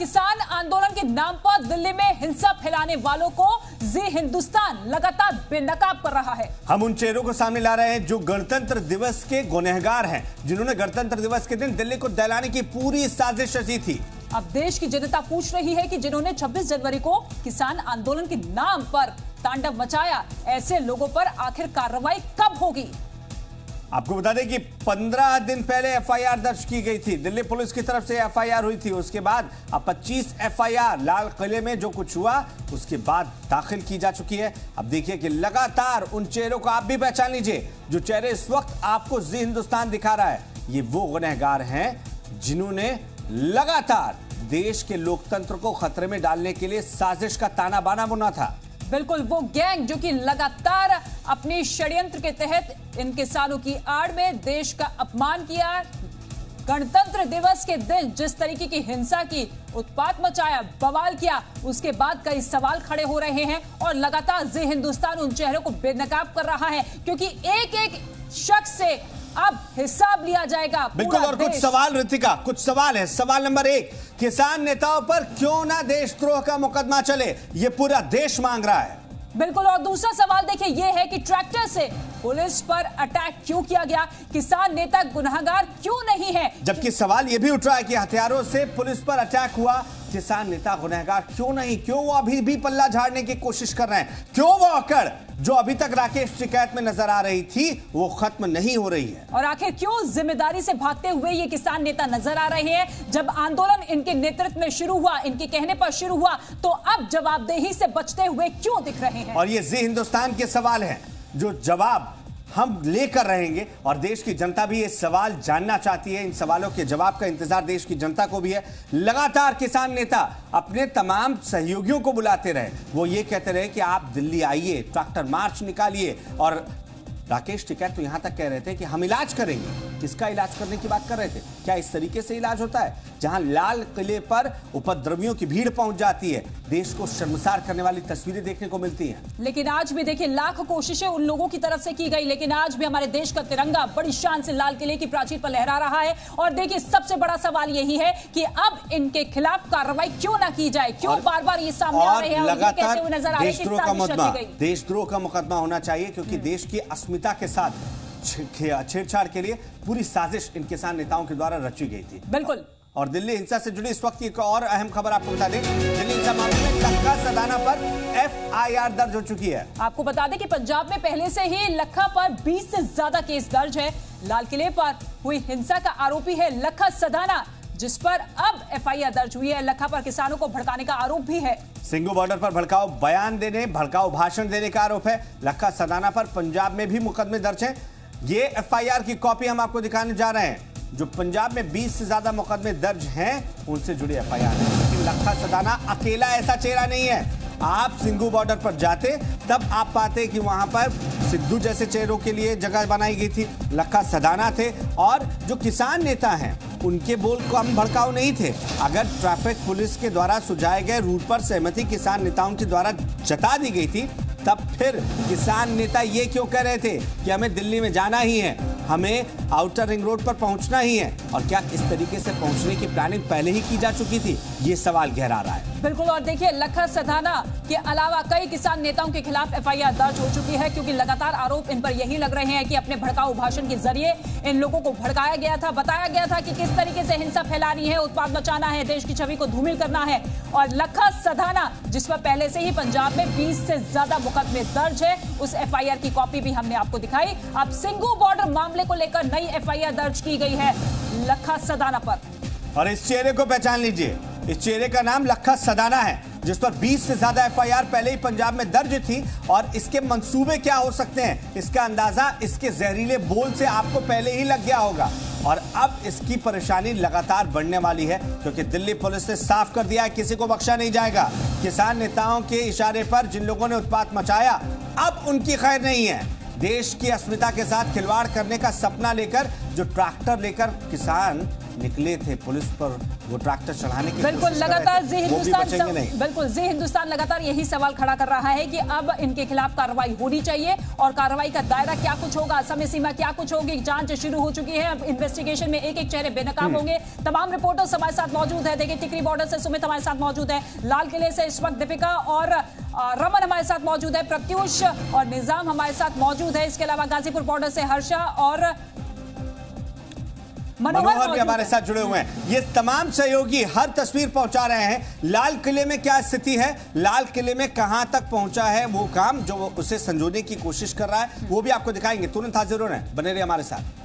किसान आंदोलन के नाम पर दिल्ली में हिंसा फैलाने वालों को जी हिंदुस्तान लगातार बेनकाब कर रहा है। हम उन चेहरों को सामने ला रहे हैं जो गणतंत्र दिवस के गुनहगार हैं, जिन्होंने गणतंत्र दिवस के दिन दिल्ली को दहलाने की पूरी साजिश रची थी। अब देश की जनता पूछ रही है कि जिन्होंने 26 जनवरी को किसान आंदोलन के नाम पर तांडव मचाया, ऐसे लोगों पर आखिर कार्रवाई कब होगी। आपको बता दें कि 15 दिन पहले एफआईआर दर्ज की गई थी, दिल्ली पुलिस की तरफ से एफआईआर हुई थी। उसके बाद अब 25 एफआईआर लाल किले में जो कुछ हुआ उसके बाद दाखिल की जा चुकी है। अब देखिए कि लगातार उन चेहरों को आप भी पहचान लीजिए जो चेहरे इस वक्त आपको जी हिंदुस्तान दिखा रहा है। ये वो गुनहगार हैं जिन्होंने लगातार देश के लोकतंत्र को खतरे में डालने के लिए साजिश का ताना बाना बुना था। बिल्कुल वो गैंग जो कि लगातार अपनी षड्यंत्र के तहत इन किसानों की आड़ में देश का अपमान किया। गणतंत्र दिवस के दिन जिस तरीके की हिंसा की, उत्पात मचाया, बवाल किया, उसके बाद कई सवाल खड़े हो रहे हैं और लगातार जी हिंदुस्तान उन चेहरों को बेनकाब कर रहा है, क्योंकि एक एक शख्स से अब हिसाब लिया जाएगा। बिल्कुल। और कुछ सवाल ऋतिका, कुछ सवाल है। सवाल नंबर 1, किसान नेताओं पर क्यों ना देशद्रोह का मुकदमा चले, ये पूरा देश मांग रहा है। बिल्कुल। और दूसरा सवाल देखिए ये है कि ट्रैक्टर से पुलिस पर अटैक क्यों किया गया, किसान नेता गुनहगार क्यों नहीं है। जबकि सवाल यह भी उठ रहा है कि हथियारों से पुलिस पर अटैक हुआ, किसान नेता गुनहगार क्यों नहीं, क्यों वो अभी भी पल्ला झाड़ने की कोशिश कर रहे हैं, क्यों वो अकड़ जो अभी तक राकेश टिकैत में नजर आ रही थी वो खत्म नहीं हो रही है। और आखिर क्यों जिम्मेदारी से भागते हुए ये किसान नेता नजर आ रहे हैं। जब आंदोलन इनके नेतृत्व में शुरू हुआ, इनके कहने पर शुरू हुआ, तो अब जवाबदेही से बचते हुए क्यों दिख रहे हैं। और ये जी हिंदुस्तान के सवाल हैं जो जवाब हम लेकर रहेंगे और देश की जनता भी ये सवाल जानना चाहती है। इन सवालों के जवाब का इंतजार देश की जनता को भी है। लगातार किसान नेता अपने तमाम सहयोगियों को बुलाते रहे, वो ये कहते रहे कि आप दिल्ली आइए, ट्रैक्टर मार्च निकालिए। और राकेश टिकैत तो यहां तक कह रहे थे कि हम इलाज करेंगे। किसका इलाज करने की बात कर रहे थे? क्या इस तरीके से इलाज होता है जहां लाल किले पर उपद्रवियों की भीड़ पहुंच जाती है? देश को शर्मसार करने वाली तस्वीरें देखने को मिलती हैं। लेकिन आज भी देखिए लाख कोशिशें उन लोगों की तरफ से की गई, लेकिन आज भी हमारे देश का तिरंगा बड़ी शान से लाल किले की प्राचीर पर लहरा रहा है। और देखिए सबसे बड़ा सवाल यही है कि अब इनके खिलाफ कार्रवाई क्यों ना की जाए, क्यों बार बार ये सामने आ रहे हैं और ये कहते हुए नजर आ रहे हैं कि देशद्रोह का मुकदमा होना चाहिए, क्योंकि देश की अस्मिता के साथ छेड़छाड़ के लिए पूरी साजिश इन किसान नेताओं के द्वारा रची गई थी। बिल्कुल। और दिल्ली हिंसा से जुड़ी इस वक्त की एक और अहम खबर आपको बता दें, दिल्ली हिंसा मामले में लखा सदाना पर एफआईआर दर्ज हो चुकी है। आपको बता दें कि पंजाब में पहले से ही लखा पर 20 से ज्यादा केस दर्ज है। लाल किले पर हुई हिंसा का आरोपी है लखा सदाना, जिस पर अब एफआईआर दर्ज हुई है। लखा पर किसानों को भड़काने का आरोप भी है। सिंघू बॉर्डर पर भड़काऊ बयान देने, भड़काऊ भाषण देने का आरोप है। लखा सदाना पर पंजाब में भी मुकदमे दर्ज हैं। ये एफआईआर की कॉपी हम आपको दिखाने जा रहे हैं। जो पंजाब में 20 से ज्यादा मुकदमे दर्ज हैं उनसे जुड़ी एफआईआर है। लेकिन लखा सदाना अकेला ऐसा चेहरा नहीं है। आप सिंघू बॉर्डर पर जाते तब आप पाते कि वहां पर सिद्धू जैसे चेहरों के लिए जगह बनाई गई थी, लखा सदाना थे। और जो किसान नेता हैं उनके बोल कम भड़काऊ नहीं थे। अगर ट्रैफिक पुलिस के द्वारा सुझाए गए रूट पर सहमति किसान नेताओं के द्वारा जता दी गई थी, तब फिर किसान नेता ये क्यों कह रहे थे कि हमें दिल्ली में जाना ही है, हमें आउटर रिंग रोड पर पहुंचना ही है? और क्या इस तरीके से पहुंचने की प्लानिंग पहले ही की जा चुकी थी? ये सवाल गहरा रहा है। बिल्कुल। और देखिए लखा सदाना के अलावा कई किसान नेताओं के खिलाफ एफआईआर दर्ज हो चुकी है, क्योंकि लगातार आरोप इन पर यही लग रहे हैं कि अपने भड़काऊ भाषण के जरिए इन लोगों को भड़काया गया था, बताया गया था कि किस तरीके से हिंसा फैलानी है, उत्पात मचाना है, देश की छवि को धूमिल करना है। और लखा सदाना जिस पर पहले से ही पंजाब में 20 से ज्यादा मुकदमे दर्ज है, उस एफआईआर की कॉपी भी हमने आपको दिखाई। अब सिंघू बॉर्डर मामले को लेकर नई एफआईआर दर्ज की गई है लखा सदाना पर। और इस चेहरे को पहचान लीजिए, इस चेहरे का नाम लखा सदाना है, जिस पर 20 से ज्यादा एफआईआर पहले ही पंजाब में दर्ज थी। और इसके मंसूबे क्या हो सकते हैं, इसका अंदाजा इसके जहरीले बोल से आपको पहले ही लग गया होगा। और अब इसकी परेशानी लगातार बढ़ने वाली है, क्योंकि दिल्ली पुलिस ने साफ कर दिया है किसी को बख्शा नहीं जाएगा। किसान नेताओं के इशारे पर जिन लोगों ने उत्पात मचाया, अब उनकी खैर नहीं है। देश की अस्मिता के साथ खिलवाड़ करने का सपना लेकर जो ट्रैक्टर लेकर किसान निकले थे पुलिस पर वो ट्रैक्टर चढ़ाने की बिल्कुल, कोशिश कर लगातार रहे थे, वो भी बचेंगे नहीं। बिल्कुल जी हिंदुस्तान लगातार यही सवाल खड़ा कर रहा है कि अब इनके खिलाफ कार्रवाई होनी चाहिए और कार्रवाई का दायरा क्या कुछ होगा, समय सीमा क्या कुछ होगी। जांच शुरू हो चुकी है, अब इन्वेस्टिगेशन में एक एक चेहरे बेनकाब होंगे। तमाम रिपोर्टर्स हमारे साथ मौजूद है। देखिए, टिकरी बॉर्डर से सुमित हमारे साथ मौजूद है, लाल किले से इस वक्त दीपिका और रमन हमारे साथ मौजूद है, प्रत्युष और निजाम हमारे साथ मौजूद है। इसके अलावा गाजीपुर बॉर्डर से हर्षा और मनोहर भी हमारे साथ जुड़े हुए हैं। ये तमाम सहयोगी हर तस्वीर पहुंचा रहे हैं। लाल किले में क्या स्थिति है, लाल किले में कहां तक पहुंचा है वो काम जो उसे संजोने की कोशिश कर रहा है, वो भी आपको दिखाएंगे। तुरंत हाजिर हो रहे हैं, बने रहिए हमारे साथ।